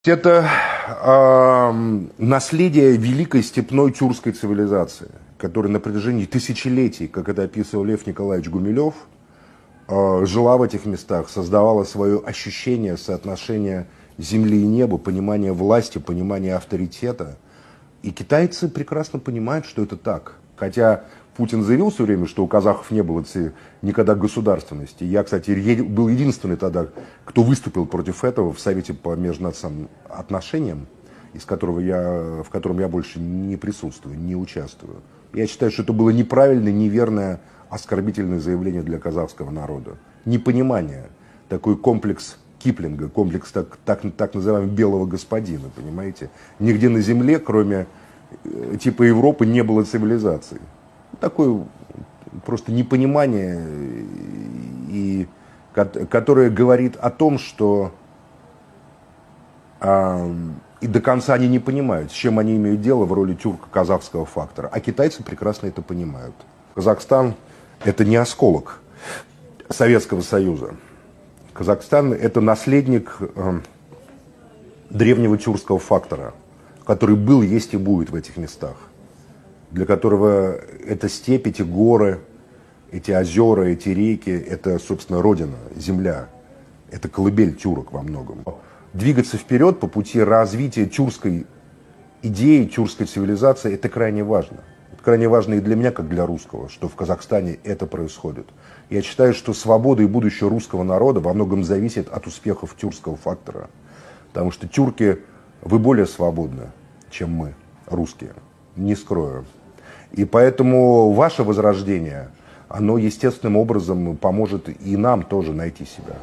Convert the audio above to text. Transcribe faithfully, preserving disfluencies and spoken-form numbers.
Это э, наследие великой степной тюркской цивилизации, которая на протяжении тысячелетий, как это описывал Лев Николаевич Гумилев, э, жила в этих местах, создавала свое ощущение соотношения земли и неба, понимание власти, понимание авторитета. И китайцы прекрасно понимают, что это так. Хотя Путин заявил все время, что у казахов не было никогда государственности. Я, кстати, был единственный тогда, кто выступил против этого в Совете по межнациональным отношениям, из которого я, в котором я больше не присутствую, не участвую. Я считаю, что это было неправильное, неверное, оскорбительное заявление для казахского народа. Непонимание, такой комплекс Киплинга, комплекс так, так, так называемого белого господина, понимаете? Нигде на земле, кроме типа Европы, не было цивилизации. Такое просто непонимание, и, которое говорит о том, что э, и до конца они не понимают, с чем они имеют дело в роли тюрко-казахского фактора. А китайцы прекрасно это понимают. Казахстан – это не осколок Советского Союза. Казахстан – это наследник э, древнего тюркского фактора, который был, есть и будет в этих местах, для которого эта степь, эти горы, эти озера, эти реки – это, собственно, родина, земля. Это колыбель тюрок во многом. Двигаться вперед по пути развития тюркской идеи, тюркской цивилизации – это крайне важно. Это крайне важно и для меня, как для русского, что в Казахстане это происходит. Я считаю, что свобода и будущее русского народа во многом зависит от успехов тюркского фактора. Потому что тюрки, вы более свободны, чем мы, русские, не скрою. И поэтому ваше возрождение, оно естественным образом поможет и нам тоже найти себя.